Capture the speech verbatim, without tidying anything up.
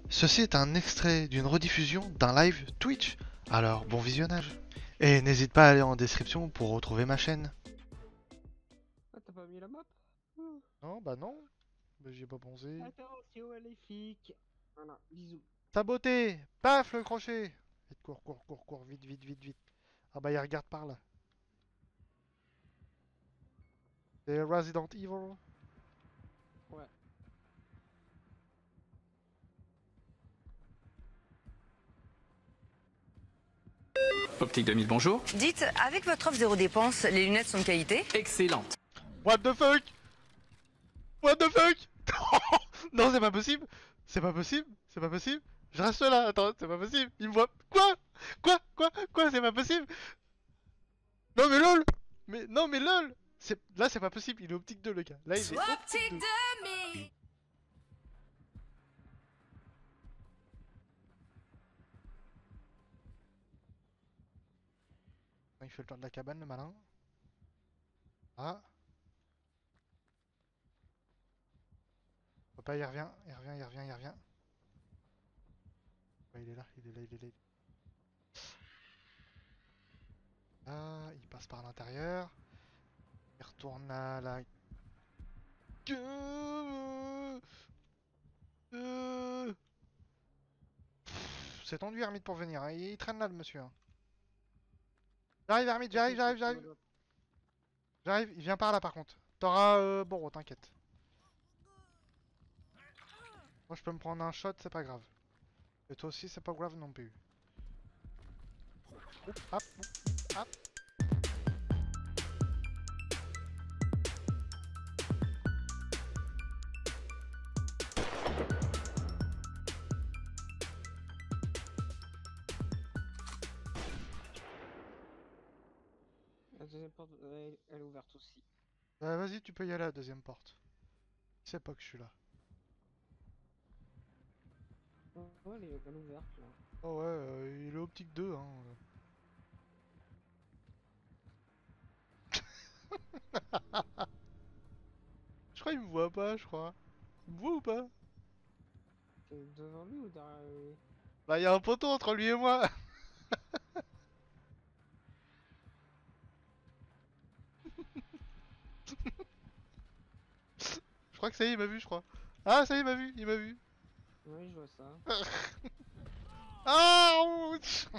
Ceci est un extrait d'une rediffusion d'un live Twitch. Alors, bon visionnage. Et n'hésite pas à aller en description pour retrouver ma chaîne. Ah, t'as pas mis la map? Ouh. Non, bah non. Bah, j'y ai pas pensé. Attention, maléfique. Voilà, bisous. Saboté. Paf, le crochet. Vite, cours, cours, cours, cours, vite, vite, vite, vite. Ah bah, il regarde par là. C'est Resident Evil. Ouais. Optique deux mille, bonjour. Dites, avec votre offre zéro dépense, les lunettes sont de qualité? Excellente. What the fuck? What the fuck? Non, c'est pas possible. C'est pas possible. C'est pas possible. Je reste là. Attends, c'est pas possible. Il me voit. Quoi? Quoi? Quoi? Quoi? C'est pas possible. Non, mais lol. Mais non, mais lol. C'est là, c'est pas possible. Il est optique deux, le gars. Là, il est optique deux. Il fait le tour de la cabane, le malin. Ah. Papa, il revient. Il revient, il revient, il revient. Ouais, il est là, il est là, il est là. Ah, il passe par l'intérieur. Il retourne à la... Euh, euh. Pff, C'est tendu, Hermite, pour venir, hein. Il traîne là, le monsieur, hein. J'arrive, Hermite, j'arrive, j'arrive, j'arrive. J'arrive, il vient par là, par contre. T'auras... Euh... Bon, t'inquiète. Moi, je peux me prendre un shot, c'est pas grave. Et toi aussi, c'est pas grave non plus. Oup, hop, oup, hop. La deuxième porte, elle, elle est ouverte aussi. Bah, vas-y, tu peux y aller à la deuxième porte. C'est pas que je suis là. Ouais, elle est, elle est ouverte là. Oh ouais, euh, il est optique deux, hein. Je crois qu'il me voit pas, je crois. Il me voit ou pas? T'es devant lui ou derrière lui? Bah, il y a un poteau entre lui et moi. Je crois que ça y est, il m'a vu, je crois. Ah, ça y est, il m'a vu, il m'a vu. Oui, je vois ça. Ah, ouch.